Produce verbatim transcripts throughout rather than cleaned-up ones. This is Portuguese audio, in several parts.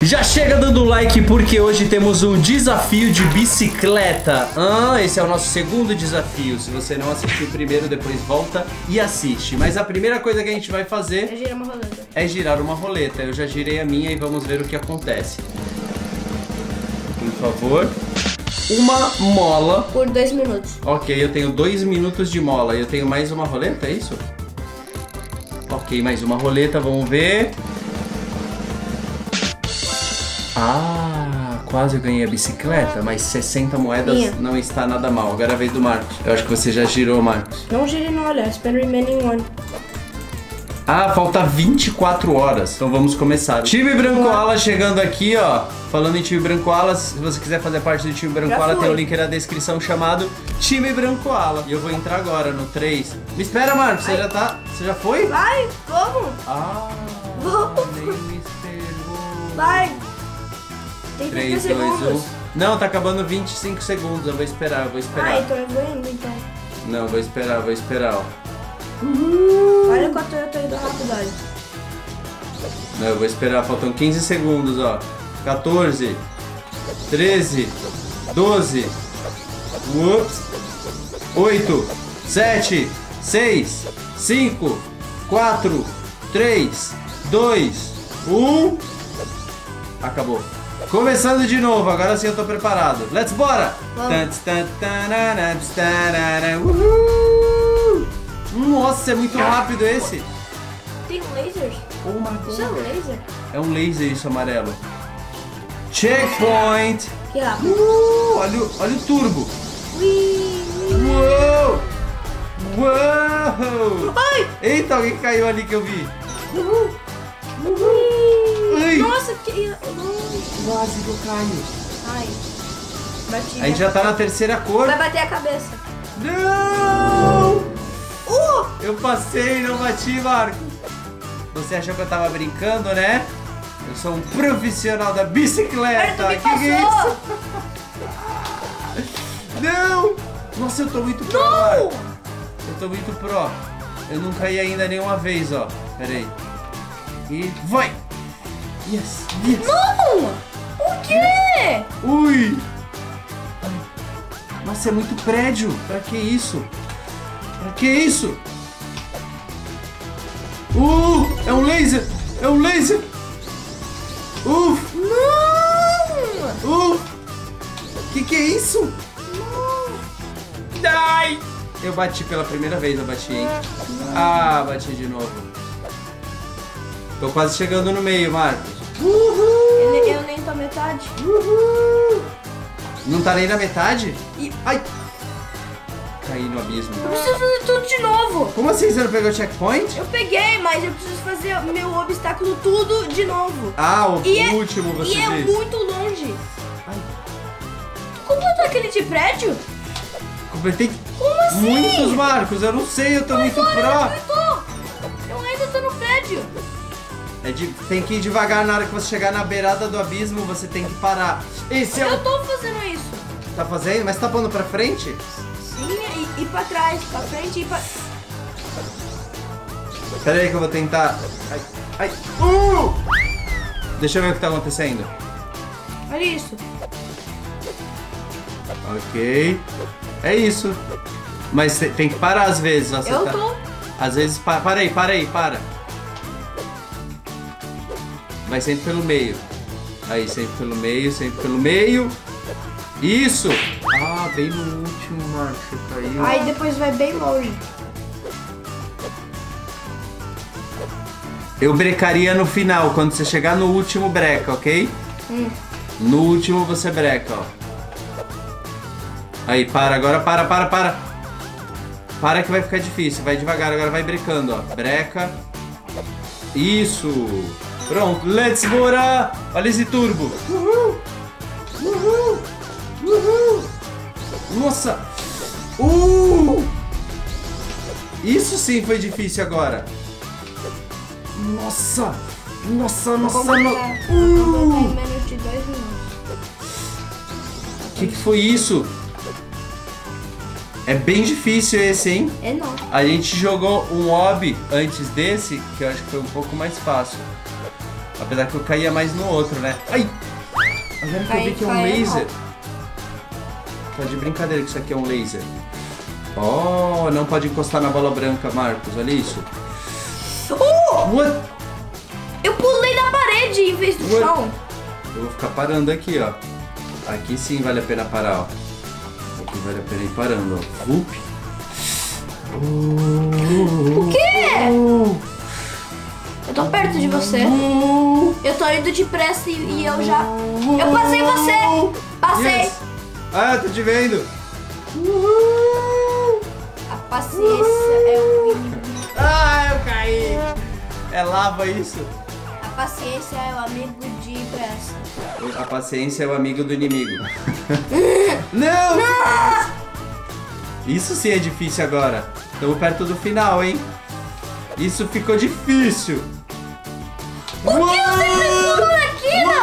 Já chega dando like porque hoje temos um desafio de bicicleta. Ah, esse é o nosso segundo desafio. Se você não assistiu o primeiro, depois volta e assiste. Mas a primeira coisa que a gente vai fazer é girar uma roleta. É girar uma roleta. Eu já girei a minha e vamos ver o que acontece. Por favor. Uma mola. Por dois minutos. Ok, eu tenho dois minutos de mola. E eu tenho mais uma roleta, é isso? Ok, mais uma roleta, vamos ver. Ah, quase eu ganhei a bicicleta, mas sessenta moedas Minha. não está nada mal. Agora é a vez do Marcos. Eu acho que você já girou, Marcos. Não girei não, olha. Spend remaining one. Ah, falta vinte e quatro horas. Então vamos começar. Time Branco Ala chegando aqui, ó. Falando em time Branco Ala, se você quiser fazer parte do time Branco Ala, tem o link na descrição chamado Time Branco Ala. E eu vou entrar agora no três. Me espera, Marcos. Você já tá... Você já foi? Vai, vamos. Ah, vamos. Nem me esperou. Vai. Tem três, dois, um. Não, tá acabando vinte e cinco segundos. Eu vou esperar, eu vou esperar. Ah, então eu vou indo, então. Não, vou esperar, vou esperar, ó. Uhul. Olha quanto eu tô indo rápido, olha. Não, eu vou esperar, faltam quinze segundos, ó. quatorze, treze, doze, ups, oito, sete, seis, cinco, quatro, três, dois, um. Acabou. Começando de novo, agora sim eu tô preparado. Let's bora! Uhul. Nossa, é muito rápido esse. Tem lasers? Oh my God. Isso é um laser? É um laser isso amarelo. Checkpoint! Que rápido. Uh, olha, o, olha o turbo. Ui, ui. Uou! Uou! Ai! Eita, alguém caiu ali que eu vi. Uhul. Uhul. Ai. Nossa, que... Quase que eu caio. Ai. Bati. A gente já tá na terceira cor. Vai bater a cabeça. Não! Uh! Eu passei, não bati, Marcos. Você achou que eu tava brincando, né? Eu sou um profissional da bicicleta. Ai, que que é isso? Não! Nossa, eu tô muito pro. Não! Eu tô muito pro. Eu não caí ainda nenhuma vez, ó. Pera aí. E vai! Yes, yes! Não! Por quê? Ui! Nossa, é muito prédio. Pra que isso? Pra que isso? Uh! É um laser! É um laser! Uh! Não! Uh! Que que é isso? Não! Ai! Eu bati pela primeira vez, eu bati, hein? Ah, bati de novo. Tô quase chegando no meio, Marcos. Uhul! Eu, eu nem tô metade. Uhul! Não tá nem na metade? E... Ai! Caí no abismo. Eu preciso fazer tudo de novo. Como assim? Você não pegou o checkpoint? Eu peguei, mas eu preciso fazer o meu obstáculo tudo de novo. Ah, o e último é, você E fez. é muito longe. Ai. Completou aquele de prédio? Completei Como assim? muitos, Marcos. Eu não sei, eu tô muito Olha, pro. completou. Eu ainda tô no prédio. É de, tem que ir devagar, na hora que você chegar na beirada do abismo, você tem que parar. Esse é Eu o... tô fazendo isso. Tá fazendo? Mas tá pondo pra frente? Sim, e, e pra trás, pra frente e pra... Pera aí que eu vou tentar... Ai, ai. Uh! Deixa eu ver o que tá acontecendo. Olha isso. Ok. É isso. Mas tem que parar às vezes. Ó, você Eu tá... tô... Às vezes... Pa... Para aí, para aí, para. Vai sempre pelo meio. Aí, sempre pelo meio, sempre pelo meio. Isso! Ah, bem no último, Marcos, você caiu. Aí depois vai bem longe. Eu brecaria no final, quando você chegar no último breca, ok? Hum. No último você breca, ó. Aí, para, agora para, para, para. Para que vai ficar difícil, vai devagar, agora vai brecando, ó. Breca. Isso! Pronto, let's bora! Olha esse turbo! Uhul! Uhul! Uhul! Nossa! Uh! Isso sim foi difícil agora! Nossa! Nossa, nossa, nossa! Uh! Menos de dois minutos. O que, que foi isso? É bem difícil esse, hein? É não. A gente jogou um hobby antes desse, que eu acho que foi um pouco mais fácil. A Apesar que eu caía mais no outro, né? Ai! Agora que eu vi que é um laser. Tá de brincadeira que isso aqui é um laser. Oh, não pode encostar na bola branca, Marcos. Olha isso. Uh! What? Eu pulei na parede em vez do What? chão. Eu vou ficar parando aqui, ó. Aqui sim vale a pena parar, ó. Aqui vale a pena ir parando, ó. Vup. O quê? Eu tô perto de você. Eu tô indo depressa e, e eu já... Eu passei você! Passei! Yes. Ah, tô te vendo! A paciência é o inimigo. Ah, eu caí! É lava isso? A paciência é o amigo de pressa. A paciência é o amigo do inimigo. Não! Ah! Isso sim é difícil agora. Estamos perto do final, hein? Isso ficou difícil. Por que eu sempre pulo na quina?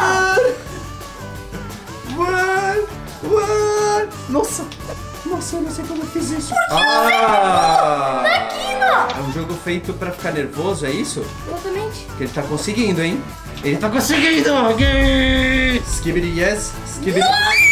What? What? Nossa! Nossa, eu não sei como eu fiz isso. Ah! Na quina! É um jogo feito pra ficar nervoso, é isso? Exatamente. Que ele tá conseguindo, hein? Ele tá conseguindo! Skibidi yes, skibidi.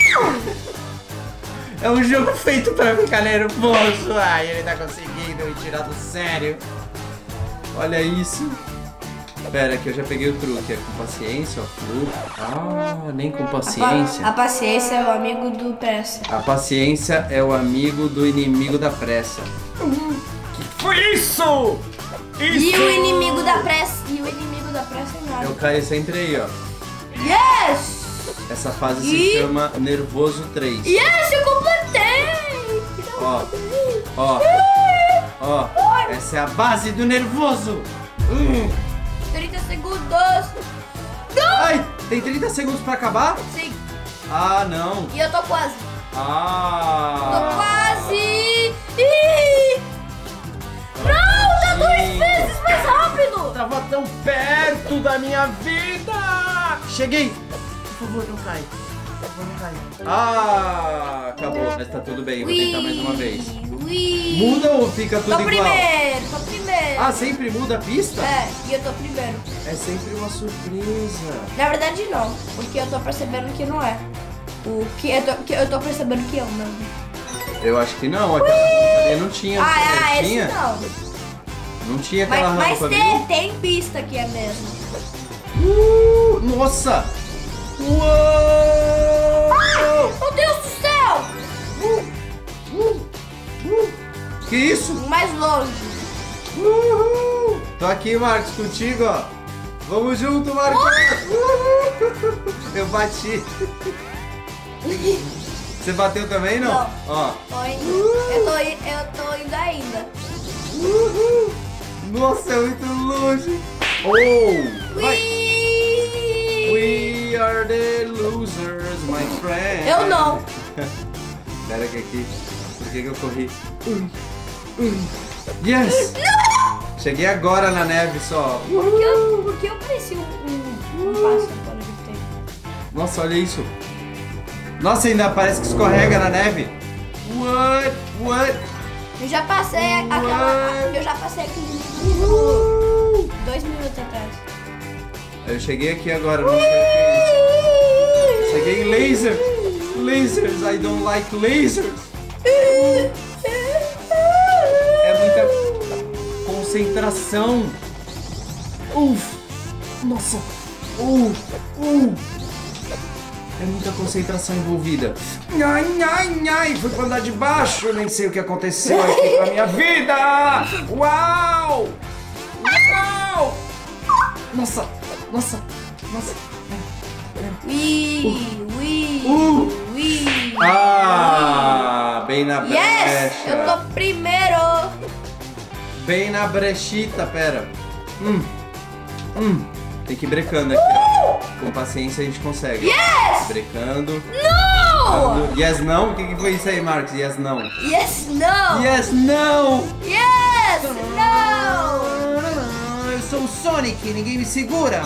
É um jogo feito pra ficar nervoso. Ai, ele tá conseguindo me tirar do sério. Olha isso. Pera, que eu já peguei o truque. É com paciência, ó. Flu. Ah, nem com paciência. A, pa a paciência é o amigo do pressa. A paciência é o amigo do inimigo da pressa. Uhum. Que foi isso? Isso! E o inimigo da pressa. E o inimigo da pressa é nada. Eu caio sempre aí, ó. Yes! Essa fase E... se chama Nervoso três. Yes, eu completei! Ó, ó, ó. Essa é a base do nervoso. Hum. trinta segundos. Não! Ai, tem trinta segundos pra acabar? Sim. Ah, não. E eu tô quase. Ah. Tô quase. Ih! Não, tá dois vezes mais rápido. Tava tão perto da minha vida. Cheguei. Por favor, não cai. Por favor, não cai. Ah, acabou. Mas tá tudo bem. Eu vou tentar mais uma vez. Ui. Muda ou fica tudo Tô igual? primeiro, tô primeiro. Ah, sempre muda a pista? É, e eu tô primeiro. É sempre uma surpresa. Na verdade não, porque eu tô percebendo que não é. O que eu tô, que eu tô percebendo que eu não. Eu acho que não. Aquela não tinha. Ah, ah, esse tinha? não. Não tinha aquela Mas, mas rampa, tem, viu? tem pista que é mesmo. Uh, nossa! Uou! Meu Deus do céu! Uh, uh, uh. Que isso? Mais longe. Uhul. Tô aqui, Marcos, contigo, ó. Vamos junto, Marcos! Uhul. Eu bati. Você bateu também, não? Não. Ó. Tô indo. Eu tô, i- eu tô indo ainda. Uhul. Nossa, é muito longe. Oh! Vai. Ui! We are the losers, my friend. Eu não. Pera que aqui. Por que que eu corri? Ui, ui. Yes! Cheguei agora na neve só. Por que eu, por que eu pareci um, um, um pássaro quando eu gritei? Nossa, olha isso. Nossa, ainda parece que escorrega na neve. What? What? Eu já passei a- aquela. What? Eu já passei aquele tipo, dois minutos atrás. Eu cheguei aqui agora, não sei o que é isso. Cheguei em laser. Lasers, I don't like lasers. É muita concentração. Uf. Nossa. Uh. Uh. É muita concentração envolvida. Ai, ai, ai. Fui pra andar de baixo. Nem sei o que aconteceu aqui com a minha vida. Uau. Uau. Nossa. Nossa. Nossa. Ui, ui, Uh. ui. Ah, bem na brecha. Yes! Eu tô primeiro! Bem na brechita, pera. Hum. Hum. Tem que ir brecando aqui, ó. Com paciência a gente consegue. Yes! Brecando. Não! Yes, não? O que, que foi isso aí, Marcos? Yes, não. Yes, não! Yes, não! Yes, não! Eu sou o Sonic, ninguém me segura.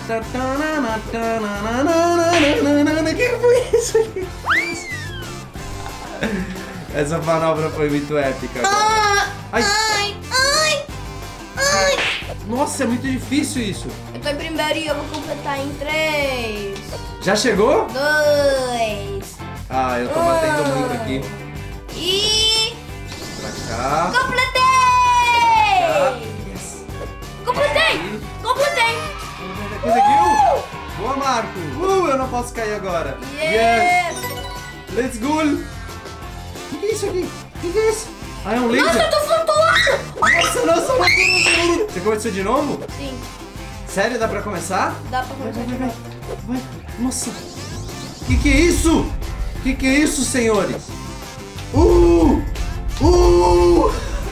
O que foi isso aqui? Essa manobra foi muito épica. Ah, Ai. ai, ai, ai! Nossa, é muito difícil isso. Eu tô em primeiro e eu vou completar em três. Já chegou? Dois. Ah, eu tô batendo um. muito aqui. E... Pra cá. completei! Cá. Yes. Completei! Completei! Conseguiu? Boa, Marco. Uh, eu não posso cair agora. Yes! Let's go. O que é isso aqui? O que é isso? Ah, é um laser. Nossa, eu tô flutuando! Nossa, nossa, nossa. Você começou de novo? Sim, Sério? Dá pra começar? dá pra Vai, começar vai, de vai, novo. vai. Nossa. Que que é isso? Que que é isso, senhores? Uh! Uh!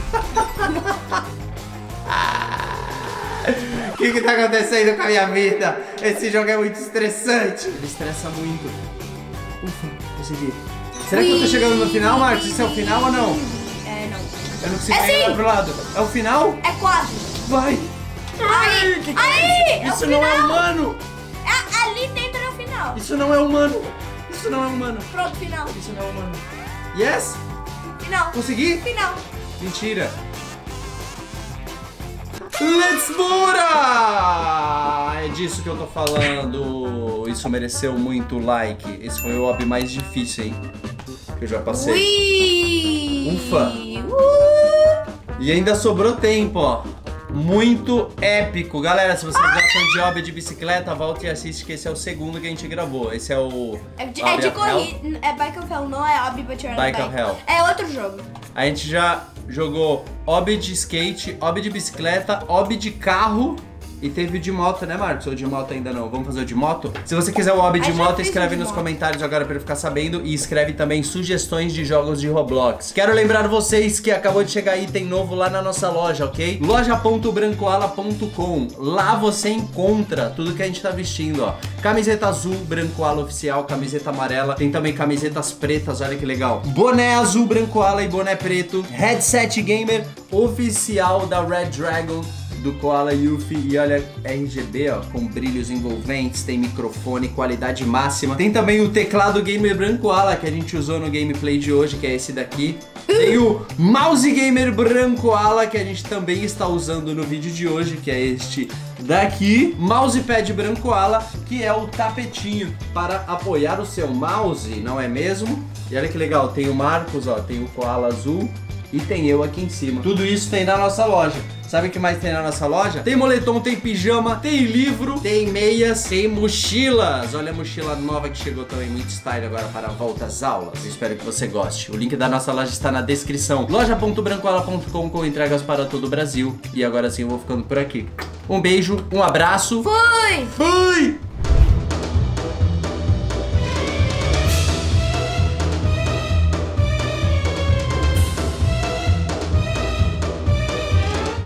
O que que tá acontecendo com a minha vida? Esse jogo é muito estressante. Ele estressa muito. Ufa, consegui. Será que eu tô chegando no final, Marcos? Isso é o final ou não? É, não. Eu não consigo É nem sim. olhar pro lado. É o final? É quase. Vai! Aí, que que é aí, isso? Isso é o não é final. humano! É, ali dentro é o final. Isso não é humano! Isso não é humano! Pronto, final. Isso não é humano! Yes? Final. Consegui? Final. Mentira! Let's Bora! É disso que eu tô falando. Isso mereceu muito like. Esse foi o hobby mais difícil, hein? Que eu já passei. Ui. Ufa. Uh. E ainda sobrou tempo, ó. Muito épico. Galera, se vocês gostam de hobby de bicicleta, volta e assiste que esse é o segundo que a gente gravou. Esse é o... É de, Hobby é de of Hell. corrida. É Bike of Hell, não é Hobby But You're Bike Bike of Hell. É outro jogo. A gente já jogou hobby de skate, hobby de bicicleta, hobby de carro e teve o de moto, né, Marcos? Ou de moto ainda não? Vamos fazer o de moto? Se você quiser o hobby de Ah, já moto, fiz o escreve de nos moto. comentários agora pra ele ficar sabendo e escreve também sugestões de jogos de Roblox. Quero lembrar vocês que acabou de chegar item novo lá na nossa loja, ok? loja ponto brancoala ponto com. Lá você encontra tudo que a gente tá vestindo, ó. Camiseta azul, Brancoala oficial, camiseta amarela. Tem também camisetas pretas, olha que legal. Boné azul, Brancoala e boné preto. Headset gamer oficial da Red Dragon, do Koala Yuffie. E olha, R G B, ó, com brilhos envolventes, tem microfone, qualidade máxima. Tem também o teclado gamer Brancoala, que a gente usou no gameplay de hoje, que é esse daqui. Tem o mouse gamer Brancoala, que a gente também está usando no vídeo de hoje, que é este daqui. Mousepad Brancoala, que é o tapetinho para apoiar o seu mouse, não é mesmo? E olha que legal, tem o Marcos, ó, tem o Koala azul e tem eu aqui em cima. Tudo isso tem na nossa loja. Sabe o que mais tem na nossa loja? Tem moletom, tem pijama, tem livro, tem meias, tem mochilas. Olha a mochila nova que chegou também, muito style agora para a volta às aulas. Eu espero que você goste. O link da nossa loja está na descrição. loja ponto brancoala ponto com com entregas para todo o Brasil. E agora sim eu vou ficando por aqui. Um beijo, um abraço. Fui! Fui!